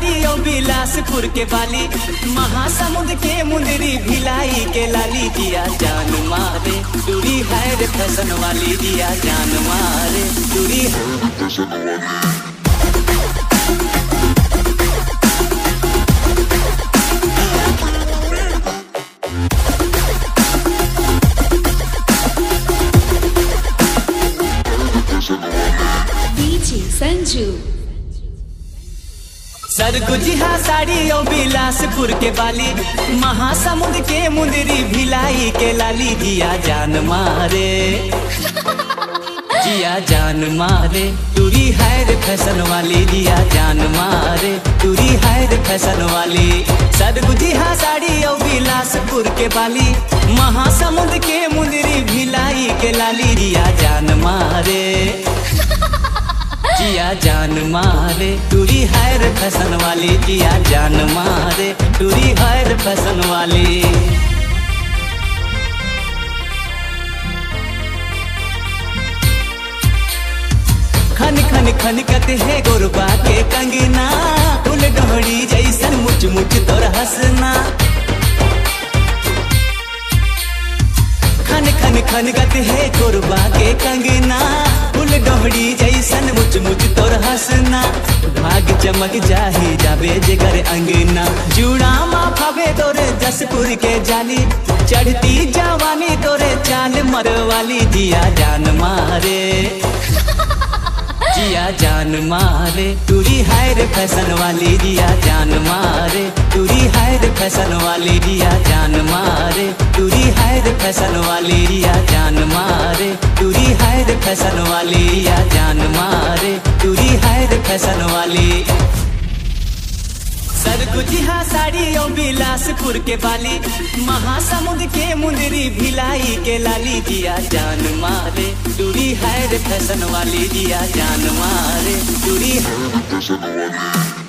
साड़ी और बिलासपुर के बाली, महासमुंद के मुंदरी भिलाई के लाली, दिया जान मारे दूरी है रे फैशन वाली, दिया जान मारे दूरी है फैशन वाली। संजू सरगुजिहा साड़ी और बिलासपुर के बाली, महासमुंद के मुंदरी भिलाई के लाली, दिया जान मारे जिया जान मारे दूरी है रे फैशन वाली, दिया जान मारे दूरी है रे फैशन वाली। सरगुजिहा साड़ी और बिलासपुर के बाली, महासमुंद के मुंदरी भिलाई के लाली, दिया जान मारे जिया जान मारे दूरी है रे फैशन वाली, जिया जान मारे दूरी है रे फैशन वाली। खन खन खन कते है गोरबा के कंगना, फूल डोहड़ी जैसन मुच मुच तोर हंसना। खन खन खन कते है गोरबा के कंगना, फूल डोहड़ी जैसन मुच मुच तोर हंसना। भाग चमक जाही जाबे जेगर अंगना, जुड़ा माफावे तोरे जसपुर के जाली, चढ़ती जवानी तोरे चाल मरवाली, दिया जान मारे जिया जान मारे दूरी है रे फैशन वाली, दिया जान मारे दूरी है रे फैशन वाली, दिया जान मारे दूरी है रे फैशन वाली, दिया जान मारे दूरी है रे फैशन वाली, दिया जान मारे दूरी है रे फैशन वाली। सरगुजिहा साड़ी और बिलासपुर के बाली, महासमुंद के मुंदरी भिलाई के लाली, दिया जान मारे दूरी है रे फैशन वाली, दिया जान मारे दूरी है रे फैशन वाली।